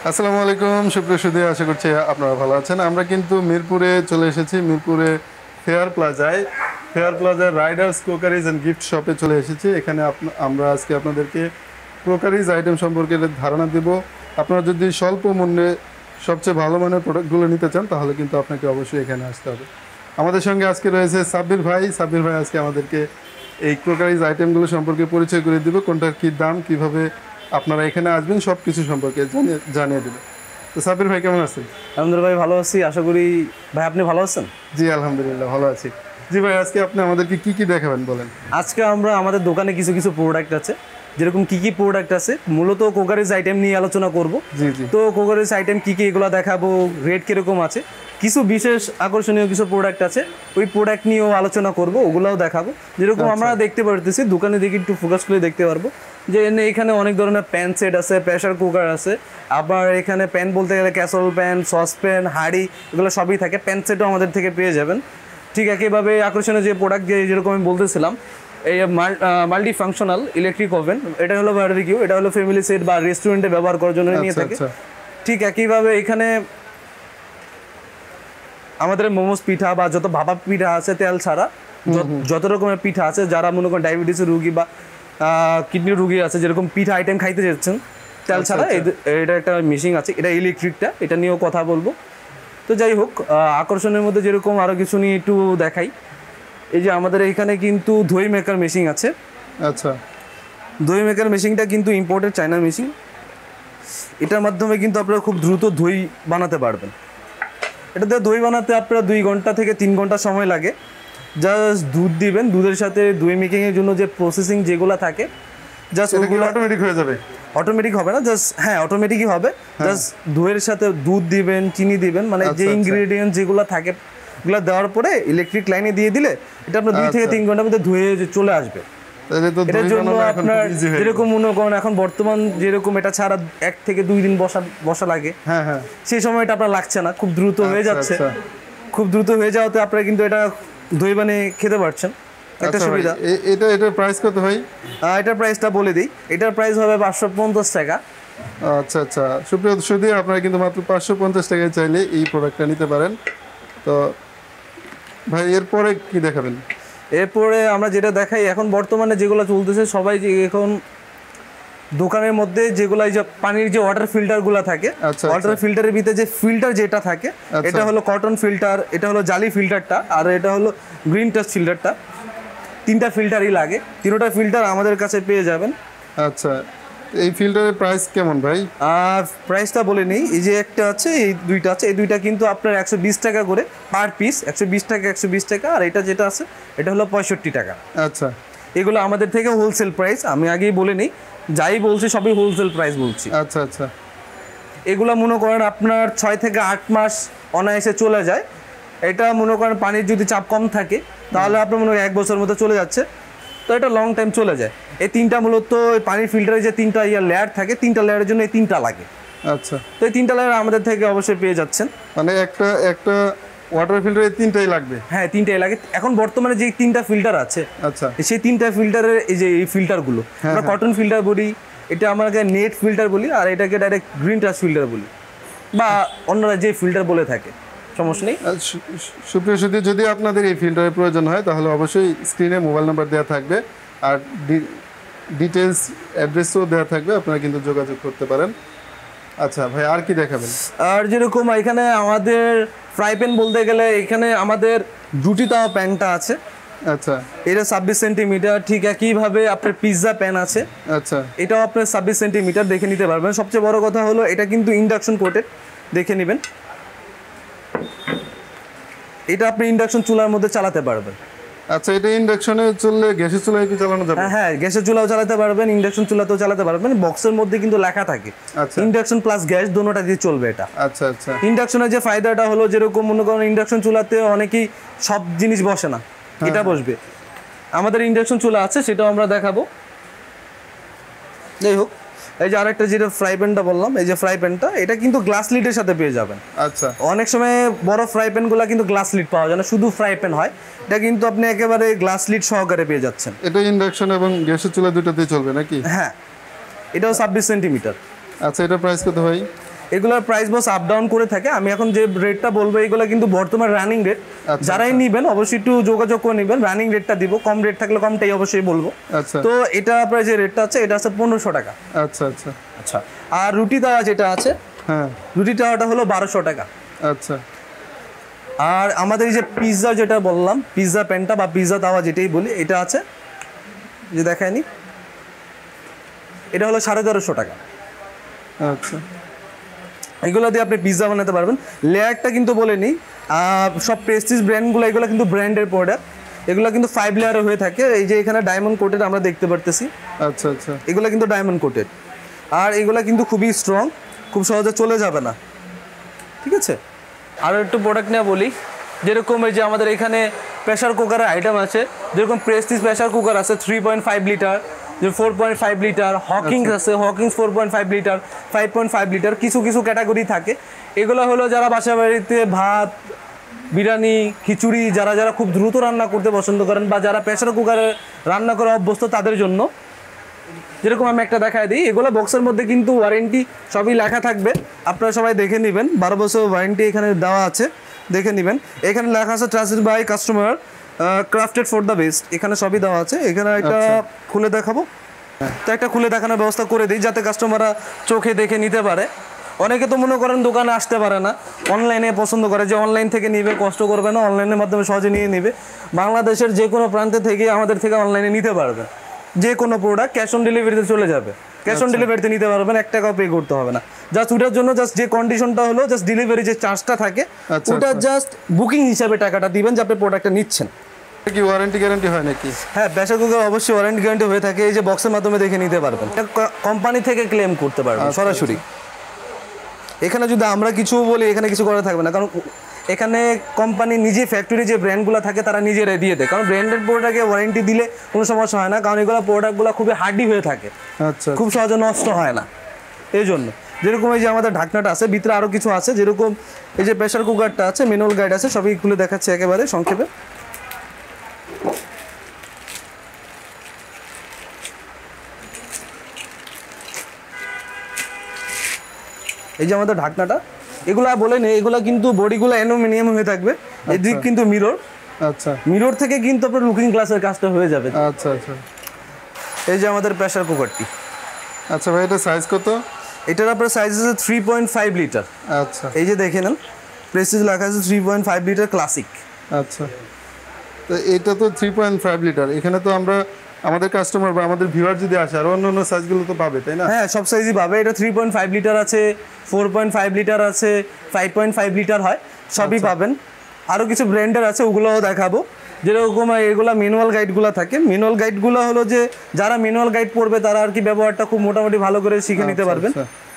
আসসালামু আলাইকুম সুপ্রিয় সুধী, আশা করছি আপনারা ভালো আছেন। আমরা কিন্তু মিরপুরে চলে এসেছি, মিরপুরে ফেয়ার প্লাজার রাইডার্স ক্রোকারিজ অ্যান্ড গিফট শপে চলে এসেছি। এখানে আমরা আজকে আপনাদেরকে ক্রোকারিজ আইটেম সম্পর্কে ধারণা দেব। আপনারা যদি স্বল্প মূল্যে সবচেয়ে ভালো মানের প্রোডাক্টগুলো নিতে চান তাহলে কিন্তু আপনাকে অবশ্যই এখানে আসতে হবে। আমাদের সঙ্গে আজকে রয়েছে সাব্বির ভাই আজকে আমাদেরকে এই ক্রোকারিজ আইটেমগুলো সম্পর্কে পরিচয় করে দেবে, কোনটার কী দাম, কীভাবে আপনারা এখানে আসবেন সব কিছু সম্পর্কে জানিয়ে দেবে। তো সাব্বির ভাই কেমন আছেন? আলহামদুলিল্লাহ ভাই ভালো আছি, আশা করি ভাই আপনি ভালো আছেন। জি আলহামদুলিল্লাহ ভালো আছি। জি ভাই, আজকে আপনি আমাদেরকে কি কি দেখাবেন বলেন। আজকে আমরা আমাদের দোকানে কিছু কিছু প্রোডাক্ট আছে, যেরকম কি কি প্রোডাক্ট আছে, মূলত কোকারিজ আইটেম নিয়ে আলোচনা করব। জি জি। তো কোকারিজ আইটেম কি কি এগুলো দেখাবো, রেট কিরকম আছে, কিছু বিশেষ আকর্ষণীয় কিছু প্রোডাক্ট আছে, ওই প্রোডাক্ট নিয়েও আলোচনা করব, ওগুলাও দেখাবো। যেরকম আমরা দেখতে পারতেছি, দোকানে দেখি একটু ফোকাস করে দেখতে পারবো যে এখানে অনেক ধরনের প্যান সেট আছে, প্রেশার কুকার আছে, আবার এখানে প্যান বলতে গেলে ক্যাসল প্যান, সস প্যান, হাঁড়ি, এগুলো সবই থাকে। প্যান সেটও আমাদের থেকে পেয়ে যাবেন। ঠিক একইভাবে আকর্ষণীয় যে প্রোডাক্ট যেরকম আমি বলতেছিলাম, এই মাল্টি ফাংশনাল ইলেকট্রিক ওভেন, এটা হলো বারবিকিউ, এটা হলো ফ্যামিলি সেট বা রেস্টুরেন্টে ব্যবহার করার জন্য নিয়ে থাকে। ঠিক একইভাবে এখানে আমাদের মোমোস পিঠা বা যত ভাপা পিঠা আছে তেল ছাড়া, যত রকমের পিঠা আছে, যারা মনে করেন ডায়াবেটিসের রুগী বা কিডনির রুগী আছে, যেরকম পিঠা আইটেম খাইতে যাচ্ছেন তেল ছাড়া, এটা একটা মেশিন আছে, এটা ইলেকট্রিকটা, এটা নিয়েও কথা বলবো। তো যাই হোক, আকর্ষণের মধ্যে যেরকম আরও কিছু নিয়ে একটু দেখাই। এই যে আমাদের এখানে কিন্তু দই মেকার মেশিন আছে। আচ্ছা, দই মেকার মেশিনটা কিন্তু ইম্পোর্টেড চায়না মেশিন। এটার মাধ্যমে কিন্তু আপনারা খুব দ্রুত দই বানাতে পারবেন। এটাতে দই বানাতে আপনার 2 ঘন্টা থেকে 3 ঘন্টা সময় লাগে। জাস্ট দুধ দিবেন, দুধের সাথে দই মেকিংয়ের জন্য যে প্রসেসিং যেগুলো থাকে, জাস্ট ওইগুলো অটোমেটিক হয়ে যাবে। অটোমেটিক হবে না, জাস্ট হ্যাঁ অটোমেটিকই হবে। জাস্ট দইয়ের সাথে দুধ দিবেন, চিনি দিবেন, মানে যে ইনগ্রেডিয়েন্ট যেগুলো থাকে ওগুলো দেওয়ার পরে ইলেকট্রিক লাইনে দিয়ে দিলে এটা আপনার 2 থেকে 3 ঘন্টার মধ্যে ধুয়ে চলে আসবে। এটার জন্য আপনার যেরকম মনে করেন এখন বর্তমান যেরকম এটা ছাড়া 1 থেকে 2 দিন বসা লাগে, হ্যাঁ হ্যাঁ, সেই সময়টা আপনার লাগছে না, খুব দ্রুত হয়ে যাচ্ছে। খুব দ্রুত হয়ে যাওয়াতে আপনারা কিন্তু এটা দই বানিয়ে খেতে পারছেন, একটা সুবিধা। এটার প্রাইস কত ভাই? এটার প্রাইসটা বলে দিই, এটার প্রাইস হবে 550 টাকা। আচ্ছা আচ্ছা, সুপ্রিয় সুধী, আপনারা কিন্তু মাত্র 550 টাকায় চাইলে এই প্রোডাক্টটা নিতে পারেন। তো ভাই এরপরে কি দেখাবেন? এরপরে আমরা যেটা দেখাই, এখন বর্তমানে যেগুলো চলতেছে সবাই যে এখন দোকানের মধ্যে যেগুলো যে পানির যে ওয়াটার ফিল্টারগুলো থাকে, ওয়াটার ফিল্টারের ভিতরে যে ফিল্টার যেটা থাকে, এটা হলো কটন ফিল্টার, এটা হলো জালি ফিল্টারটা, আর এটা হলো গ্রিন টাচ ফিল্টারটা। 3টা ফিল্টারই লাগে, 3টা ফিল্টার আমাদের কাছে পেয়ে যাবেন। আচ্ছা, এই ফিল্টারের প্রাইস কেমন ভাই? প্রাইসটা বলে নেই, এই যে একটা আছে, এই দুইটা আছে, এই দুইটা কিন্তু আপনার 120 টাকা করে পার পিস, 120 টাকা 120 টাকা। আর এটা যেটা আছে এটা হলো 65 টাকা। আচ্ছা, এগুলো আমাদের থেকে হোলসেল প্রাইস, আমি আগেই বলে নিই, যাই বলছি সবই হোলসেল প্রাইস বলছি। আচ্ছা আচ্ছা, এগুলো মনে করেন আপনার 6 থেকে 8 মাস অনায়াসে চলে যায়। এটা মনে করেন পানির যদি চাপ কম থাকে তাহলে আপনার মনে করেন 1 বছর মতো চলে যাচ্ছে, তো এটা লং টাইম চলে যায়। এই 3টা মূলত পানির ফিল্টারে যে 3টা লেয়ার থাকে, 3টা লেয়ারের জন্য এই 3টা লাগে। আচ্ছা, তো এই 3টা লেয়ার আমাদের থেকে অবশ্যই পেয়ে যাচ্ছেন। মানে একটা ওয়াটার ফিল্টারে 3টাই লাগবে? হ্যাঁ 3টাই লাগে। এখন বর্তমানে যে 3টা ফিল্টার আছে, আচ্ছা, সেই 3টা ফিল্টারের এই যে এই ফিল্টারগুলো আমরা কটন ফিল্টার বলি, এটা আমাকে নেট ফিল্টার বলি, আর এটাকে ডাইরেক্ট গ্রিন টাচ ফিল্টার বলি, বা অন্যরা যে ফিল্টার বলে থাকে, সমস্যা নেই। সুপ্রিয় সুধী, যদি আপনাদের এই ফিল্টারের প্রয়োজন হয় তাহলে অবশ্যই স্ক্রিনে মোবাইল নাম্বার দেওয়া থাকবে, আর ডিটেলস অ্যাড্রেসও দেওয়া থাকবে, আপনারা কিন্তু যোগাযোগ করতে পারেন। আচ্ছা ভাই, আর কি দেখাবেন? আর যেরকম এখানে আমাদের ফ্রাই প্যান বলতে গেলে, এখানে আমাদের রুটি তাওয়া প্যানটা আছে। আচ্ছা, এটা 26 সেন্টিমিটার। ঠিক একইভাবে আপনার পিৎজা প্যান আছে। আচ্ছা, এটাও আপনার 26 সেন্টিমিটার, দেখে নিতে পারবেন। সবচেয়ে বড় কথা হলো এটা কিন্তু ইন্ডাকশন কোটেড, দেখে নেবেন। এটা আপনি ইন্ডাকশন চুলার মধ্যে চালাতে পারবেন। আচ্ছা, এটা ইন্ডাকশনে চললে গ্যাসের চুলায় কি চালানো যাবে? হ্যাঁ, গ্যাসের চুলাও চালাতে পারবেন, ইন্ডাকশন চুলাতেও চালাতে পারবেন। বক্সের মধ্যে কিন্তু লেখা থাকে ইন্ডাকশন প্লাস গ্যাস, দোনোটা দিয়ে চলবে এটা। আচ্ছা আচ্ছা, ইন্ডাকশনের যে ফায়দাটা হলো, যেরকম মনে করেন ইন্ডাকশন চুলাতে অনেকেই সব জিনিস বসে না, এটা বসবে। আমাদের ইন্ডাকশন চুলা আছে, সেটাও আমরা দেখাবো। যাই হোক, এই যে আরেকটা যেটা ফ্রাই প্যানটা বললাম, এই যে ফ্রাই প্যানটা, এটা কিন্তু গ্লাস লিডের সাথে পেয়ে যাবেন। আচ্ছা, অনেক সময় বড় ফ্রাই প্যানগুলো কিন্তু গ্লাস লিড পাওয়া যায় না, শুধু ফ্রাই প্যান হয়। এটা কিন্তু আপনি একেবারে গ্লাস লিড সহকারে পেয়ে যাচ্ছেন। এটা ইন্ডাকশন এবং গ্যাসের চুলা দুটোতেই চলবে নাকি? হ্যাঁ, এটাও 26 সেন্টিমিটার। আচ্ছা, এটা প্রাইস কত ভাই? এগুলোর প্রাইস বস আপ ডাউন করে থাকে। আমি এখন যে রেটটা বলবো এগুলো কিন্তু বর্তমান রানিং রেট। যারাই নেবেন অবশ্যই একটু যোগাযোগ করে নেবেন, রানিং রেটটা দিব, কম রেট থাকলে কমটাই অবশ্যই বলবো। আচ্ছা তো এটা আপনার যে রেটটা আছে এটা আছে 1500 টাকা। আচ্ছা আচ্ছা আচ্ছা, আর রুটি তাওয়া যেটা আছে, হ্যাঁ রুটি তাওয়াটা হলো 1200 টাকা। আচ্ছা আর আমাদের এই যে পিৎজা যেটা বললাম, পিৎজা প্যানটা বা পিৎজা তাওয়া যেটাই বলি, এটা আছে যে দেখায়নি, এটা হলো 1350 টাকা। আচ্ছা এগুলো দিয়ে আপনি পিৎজা বানাতে পারবেন। লেয়ারটা কিন্তু বলে নিই, সব প্রেস্টিজ ব্র্যান্ডগুলো এগুলো কিন্তু ব্র্যান্ডের প্রোডাক্ট, এগুলো কিন্তু 5 লেয়ারে হয়ে থাকে। এই যে এখানে ডায়মন্ড কোটেড আমরা দেখতে পারতেছি, আচ্ছা আচ্ছা এগুলো কিন্তু ডায়মন্ড কোটেড, আর এগুলো কিন্তু খুবই স্ট্রং, খুব সহজে চলে যাবে না, ঠিক আছে। আরও একটু প্রোডাক্ট নিয়ে বলি, যেরকম এই যে আমাদের এখানে প্রেশার কুকারের আইটেম আছে, যেরকম প্রেস্টিজ প্রেশার কুকার আছে 3.5 লিটার, যে 4.5 লিটার, হকিংস আছে, হকিংস 4.5 লিটার, 5.5 লিটার, কিছু কিছু ক্যাটাগরি থাকে। এগুলো হলো যারা বাসা বাড়িতে ভাত, বিরিয়ানি, খিচুড়ি যারা যারা খুব দ্রুত রান্না করতে পছন্দ করেন বা যারা প্রেশার কুকারে রান্না করে অভ্যস্ত তাদের জন্য। যেরকম আমি একটা দেখায় দিই, এগুলো বক্সের মধ্যে কিন্তু ওয়ারেন্টি সবই লেখা থাকবে, আপনারা সবাই দেখে নেবেন। 12 বছর ওয়ারেন্টি এখানে দেওয়া আছে, দেখে নেবেন। এখানে লেখা আছে trusted by customer, crafted for the best, এখানে সবই দেওয়া আছে। এখানে একটা খুলে দেখাবো, তো একটা খুলে দেখানোর ব্যবস্থা করে দিই যাতে কাস্টমাররা চোখে দেখে নিতে পারে। অনেকে তো মনে করেন দোকানে আসতে পারে না, অনলাইনে পছন্দ করে, যে অনলাইন থেকে নিবে, কষ্ট করবে না, অনলাইনের মাধ্যমে সহজে নিয়ে নিবে। বাংলাদেশের যে কোনো প্রান্তে থেকে আমাদের থেকে অনলাইনে নিতে পারবে, যে কোনো প্রোডাক্ট ক্যাশ অন ডেলিভারিতে চলে যাবে, ক্যাশ অন ডেলিভারিতে নিতে পারবেন, 1 টাকাও পে করতে হবে না। জাস্ট ওটার জন্য জাস্ট যে কন্ডিশনটা হলো, জাস্ট ডেলিভারি যে চার্জটা থাকে ওটা জাস্ট বুকিং হিসাবে টাকাটা দিবেন যে আপনি প্রোডাক্টটা নিচ্ছেন। কি ওয়ারেন্টি গ্যারান্টি হয় নাকি? হ্যাঁ, প্রেসার কুকার অবশ্যই ওয়ারেন্টি গ্যারান্টি হয়ে থাকে, এই যে বক্সের মাধ্যমে দেখে নিতে পারবেন, কোম্পানি থেকে ক্লেম করতে পারবেন সরাসরি। এখানে যদি আমরা কিছু বলি এখানে কিছু করা থাকবে না, কারণ এখানে কোম্পানি নিজে ফ্যাক্টরি যে ব্র্যান্ডগুলো থাকে তারা নিজেরাই দিয়ে দেয়, কারণ ব্র্যান্ডেড প্রোডাক্টে ওয়ারেন্টি দিলে কোনো সমস্যা হয় না, কারণ এগুলো প্রোডাক্টগুলো খুবই হার্ডি হয়ে থাকে, আচ্ছা খুব সহজে নষ্ট হয় না। এই জন্য যেরকম এই যে আমাদের ঢাকনাটা আছে, ভিতরে আরও কিছু আছে, যেরকম এই যে প্রেসার কুকারটা আছে, ম্যানুয়াল গাইড আছে, সবই খুলে দেখাচ্ছে একেবারে সংক্ষেপে। এই যে আমাদের ঢাকনাটা, এগুলা বলে নেই, এগুলা কিন্তু বডিগুলো অ্যালুমিনিয়াম হয়ে থাকবে, এদিক কিন্তু মিরর, আচ্ছা মিরর থেকে কিন্তু আপনার লুকিং গ্লাসের কাজটা হয়ে যাবে। আচ্ছা আচ্ছা এই যে আমাদের প্রেসার কুকারটি, আচ্ছা ভাই এটা সাইজ কত? এটার আপনার সাইজ আছে 3.5 লিটার। আচ্ছা এই যে দেখে নেন, প্রেস্টিজ লেখা আছে 3.5 লিটার ক্লাসিক। আচ্ছা, তো এটা তো 3.5 লিটার, এখানে তো আমরা আমাদের কাস্টমার বা আমাদের ভিউয়ার যদি আসে আর অন্য অন্য সাইজগুলো তো পাবে, তাই না? হ্যাঁ, সব সাইজই পাবে। এটা 3.5 লিটার আছে, 4.5 লিটার আছে, 5.5 লিটার হয়, সবই পাবেন। আরও কিছু ব্র্যান্ডের আছে, ওগুলোও দেখাবো। যেরকম এগুলো ম্যানুয়াল গাইডগুলো থাকে, ম্যানুয়াল গাইডগুলো হলো যে যারা ম্যানুয়াল গাইড পড়বে তারা আর কি ব্যবহারটা খুব মোটামুটি ভালো করে শিখে নিতে পারবেন।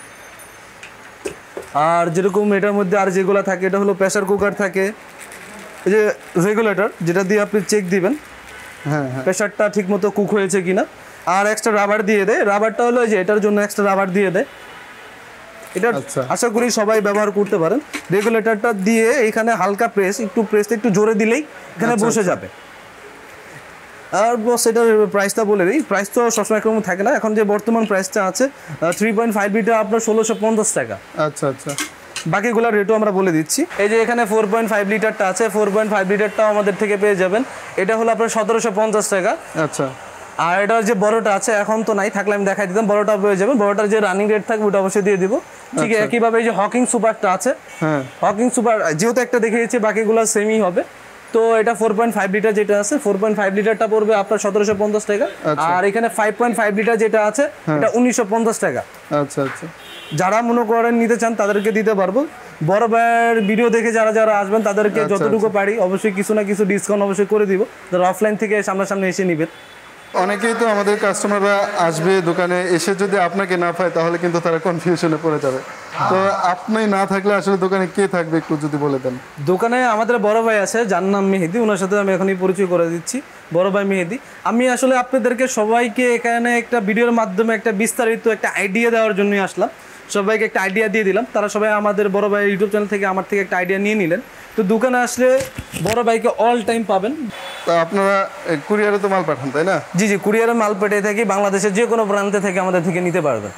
আর যেরকম এটার মধ্যে আর যেগুলো থাকে, এটা হলো প্রেসার কুকার থাকে, এই যে রেগুলেটর যেটা দিয়ে আপনি চেক দিবেন হ্যাঁ প্রেসারটা ঠিক মতো কুক হয়েছে কিনা। আর এক্সট্রা রাবার দিয়ে দেয়, রাবারটা হলো যে এটার জন্য এক্সট্রা রাবার দিয়ে দেয়, এটা আশা করি সবাই ব্যবহার করতে পারেন। রেগুলেটরটা দিয়ে এখানে হালকা প্রেস একটু জোরে দিলেই এখানে বসে যাবে। আর বস এটার প্রাইসটা বলে দিই, প্রাইস তো সবসময় একরকম থাকে না, এখন যে বর্তমান প্রাইসটা আছে 3.5 লিটার আপনার 1650 টাকা। আচ্ছা আচ্ছা, বাকিগুলোর রেটও আমরা বলে দিচ্ছি। এই যে এখানে 4.5 লিটারটা আছে, 4.5 লিটারটাও আমাদের থেকে পেয়ে যাবেন, এটা হলো আপনার 1750 টাকা। আচ্ছা, আর এটার যে বড়টা আছে এখন তো নাই, থাকলে আমি দেখাই দিতাম, বড়টা পেয়ে যাবেন, বড়টার যে রানিং রেট থাকবে ওটা অবশ্যই দিয়ে দিব। ঠিক আছে, একইভাবে এই যে হকিং সুপারটা আছে, হ্যাঁ হকিং সুপার যেহেতু একটা দেখিয়েছি বাকিগুলো সেমই হবে, তো এটা 4.5 লিটার যেটা আছে 4.5 লিটারটা পড়বে আপনার 1750 টাকা। আর এখানে 5.5 লিটার যেটা আছে এটা 1950 টাকা। আচ্ছা আচ্ছা, যারা মনে করেন নিতে চান তাদেরকে দিতে পারবো। বড় ভাইয়ের ভিডিও দেখে যারা যারা আসবেন তাদেরকে যতটুকু পারি অবশ্যই কিছু না কিছু ডিসকাউন্ট অবশ্যই করে দিব, যারা অফলাইন থেকে সামনাসামনি এসে নেবেন। অনেকেই তো আমাদের কাস্টমাররা আসবে দোকানে, এসে যদি আপনাকে না পায় তাহলে কিন্তু তারা কনফিউশনে পড়ে যাবে। তো আপনি না থাকলে আসলে দোকানে কে থাকবে একটু যদি বলে দেন। দোকানে আমাদের বড় ভাই আছে, যার নাম মেহেদি, ওনার সাথে আমি এখনই পরিচয় করে দিচ্ছি। বড় ভাই মেহেদি, আমি আসলে আপনাদেরকে সবাইকে এখানে একটা ভিডিওর মাধ্যমে একটা বিস্তারিত একটা আইডিয়া দেওয়ার জন্যই আসলাম, সবাইকে একটা আইডিয়া দিয়ে দিলাম। তারা সবাই আমাদের বড় ভাই ইউটিউব চ্যানেল থেকে আমার থেকে একটা আইডিয়া নিয়ে নিলেন। তো দোকানে আসলে বড় ভাইকে অল টাইম পাবেন। তো আপনারা কুরিয়ারে তো মাল পাঠান, তাই না? জি জি, কুরিয়ারে মাল পাঠিয়ে থাকি, বাংলাদেশের যে কোনো প্রান্তে থেকে আমাদের থেকে নিতে পারবেন।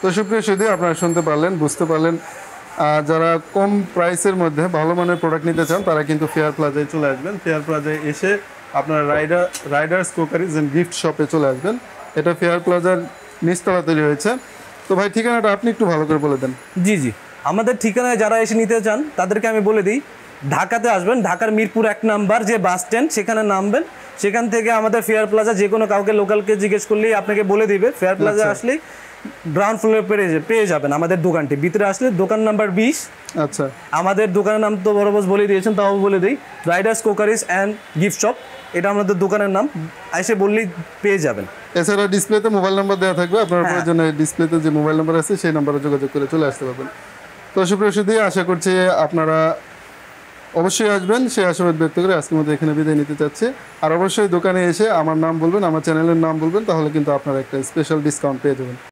তো সুপ্রিয় সুধী, আপনারা শুনতে পারলেন, বুঝতে পারলেন। যারা কম প্রাইসের মধ্যে ভালো মানের প্রোডাক্ট নিতে চান তারা কিন্তু ফেয়ার প্লাজায় চলে আসবেন। ফেয়ার প্লাজায় এসে আপনারা রাইডার্স কোকারিজ অ্যান্ড গিফট শপে চলে আসবেন। এটা ফেয়ার প্লাজার নিচতলা তৈরি হয়েছে। তো ভাই, ঠিকানাটা আপনি একটু ভালো করে বলে দেন। জি জি, আমাদের ঠিকানায় যারা এসে নিতে চান তাদেরকে আমি বলে দিই, ঢাকাতে আসবেন, ঢাকার মিরপুর 1 নাম্বার যে বাস স্ট্যান্ড সেখানে নামবেন। সেখান থেকে আমাদের ফেয়ার প্লাজা যে কোনো কাউকে লোকালকে জিজ্ঞেস করলেই আপনাকে বলে দিবে। ফেয়ার প্লাজা আসলেই গ্রাউন্ড ফ্লোরে পেয়ে যাবেন আমাদের দোকানটি। ভিতরে আসলে দোকান নাম্বার 20। আচ্ছা, আমাদের দোকানের নাম তো বড় বস বলে দিয়েছেন, তাও বলে দিই, riders crockeries and gift shop, এটা আমাদের দোকানের নাম। এসে বললেই পেয়ে যাবেন। এছাড়া ডিসপ্লেতে মোবাইল নাম্বার দেওয়া থাকবে, আপনার প্রয়োজনে ডিসপ্লেতে যে মোবাইল নাম্বার আছে সেই নাম্বারে যোগাযোগ করে চলে আসতে পারবেন। তো সুপ্রিয় সুধী, আশা করছি আপনারা অবশ্যই আসবেন। সেই আশাবাদ ব্যক্ত করে আজকের মধ্যে এখানে বিদায় নিতে চাচ্ছি। আর অবশ্যই দোকানে এসে আমার নাম বলবেন, আমার চ্যানেলের নাম বলবেন, তাহলে কিন্তু আপনারা একটা স্পেশাল ডিসকাউন্ট পেয়ে যাবেন।